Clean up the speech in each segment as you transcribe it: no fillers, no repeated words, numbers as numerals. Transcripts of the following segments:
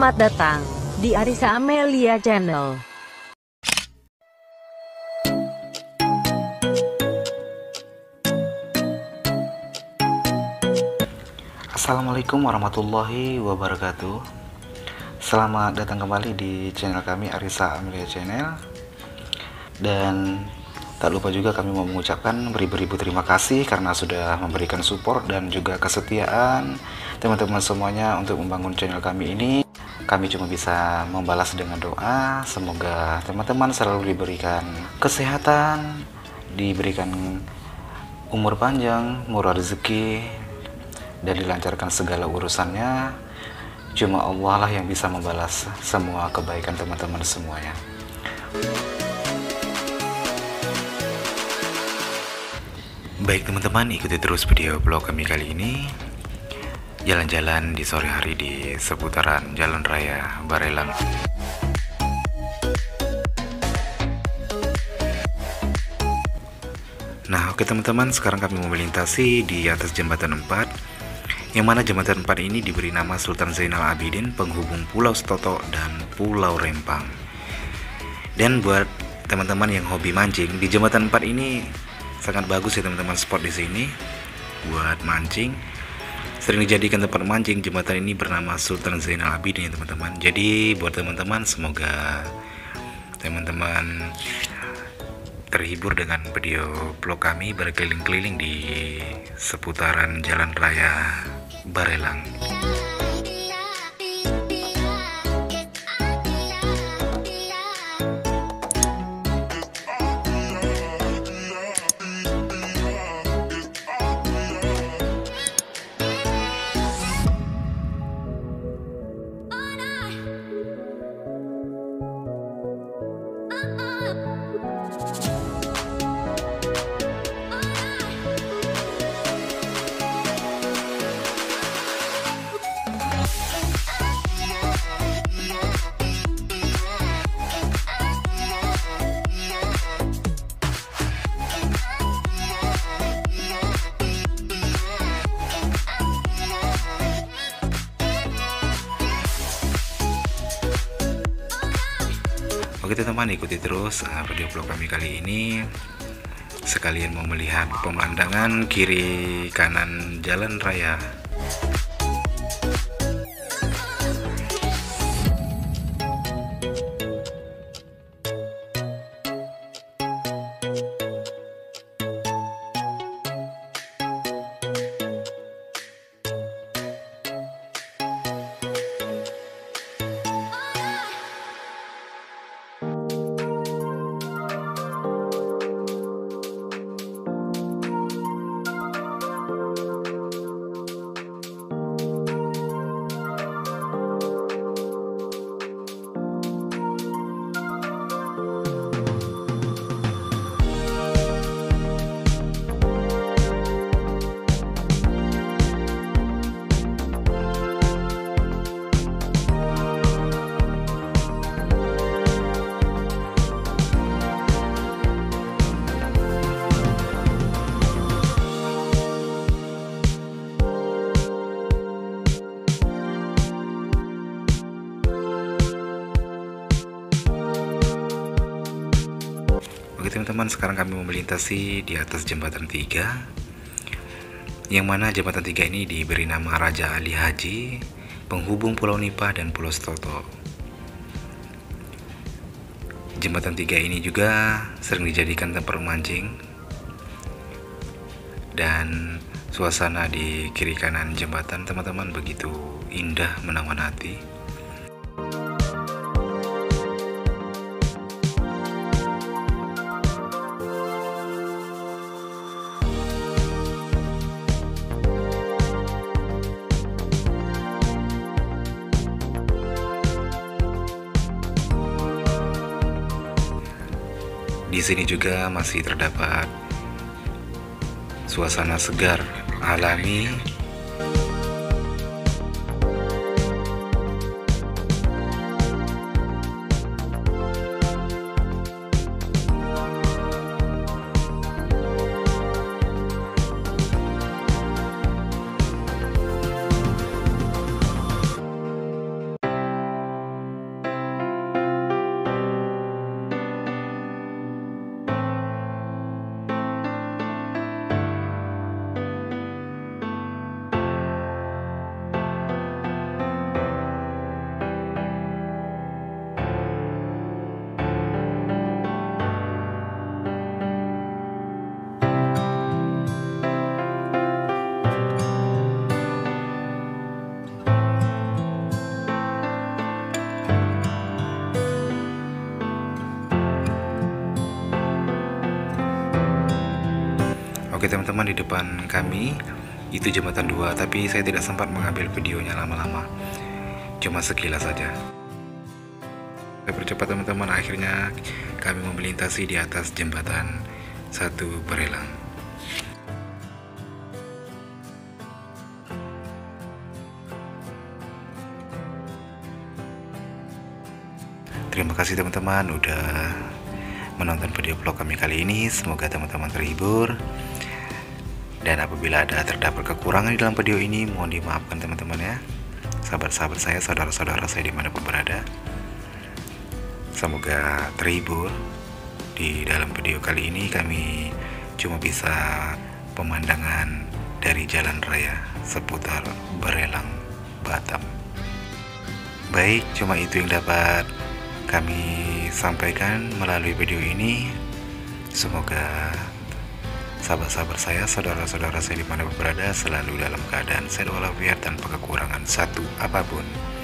Selamat datang di Arissa Amelia Channel. Assalamualaikum warahmatullahi wabarakatuh. Selamat datang kembali di channel kami Arissa Amelia Channel. Dan tak lupa juga kami mau mengucapkan beribu-ribu terima kasih karena sudah memberikan support dan juga kesetiaan teman-teman semuanya untuk membangun channel kami ini. Kami cuma bisa membalas dengan doa, semoga teman-teman selalu diberikan kesehatan, diberikan umur panjang, murah rezeki, dan dilancarkan segala urusannya. Cuma Allah lah yang bisa membalas semua kebaikan teman-teman semuanya. Baik teman-teman, ikuti terus video vlog kami kali ini. Jalan-jalan di sore hari di seputaran Jalan Raya Barelang. Nah oke teman-teman, sekarang kami mau melintasi di atas jembatan 4, yang mana jembatan 4 ini diberi nama Sultan Zainal Abidin, penghubung Pulau Setoto dan Pulau Rempang. Dan buat teman-teman yang hobi mancing, di jembatan 4 ini sangat bagus ya teman-teman, spot di sini buat mancing. Sering dijadikan tempat mancing. Jembatan ini bernama Sultan Zainal Abidin ya teman-teman. Jadi buat teman-teman, semoga teman-teman terhibur dengan video vlog kami berkeliling-keliling di seputaran Jalan Raya Barelang. Oke teman-teman, ikuti terus video vlog kami kali ini. Sekalian mau melihat pemandangan kiri kanan jalan raya. Oke teman-teman, sekarang kami mau melintasi di atas jembatan 3, yang mana jembatan 3 ini diberi nama Raja Ali Haji, penghubung Pulau Nipah dan Pulau Setoto. Jembatan 3 ini juga sering dijadikan tempat mancing, dan suasana di kiri kanan jembatan teman-teman begitu indah menawan hati. Di sini juga masih terdapat suasana segar alami. Oke teman-teman, di depan kami itu jembatan 2, tapi saya tidak sempat mengambil videonya lama-lama, cuma sekilas saja. Saya percepat teman-teman, akhirnya kami melintasi di atas jembatan 1 Barelang. Terima kasih teman-teman udah menonton video vlog kami kali ini. Semoga teman-teman terhibur. Dan apabila ada terdapat kekurangan di dalam video ini, mohon dimaafkan teman-teman ya. Sahabat-sahabat saya, saudara-saudara saya dimanapun berada, semoga terhibur. Di dalam video kali ini kami cuma bisa pemandangan dari jalan raya seputar Barelang, Batam. Baik, cuma itu yang dapat kami sampaikan melalui video ini. Semoga sahabat-sahabat saya, saudara-saudara saya dimanapun berada, selalu dalam keadaan sehat walafiat tanpa kekurangan satu apapun.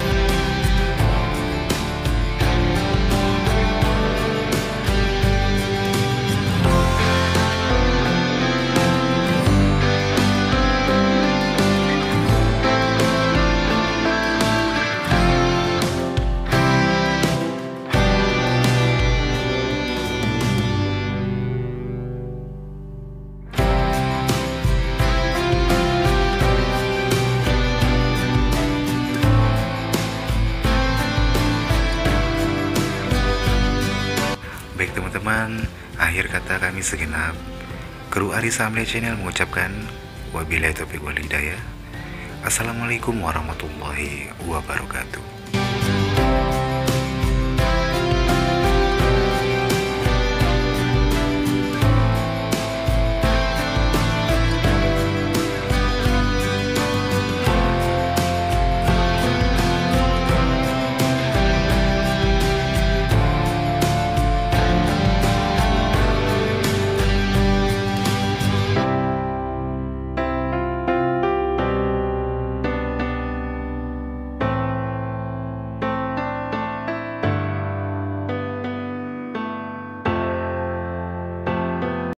Baik teman-teman, akhir kata kami segenap kru Arisa Amelia Channel mengucapkan wabillahi taufiq wal hidayah. Assalamualaikum warahmatullahi wabarakatuh.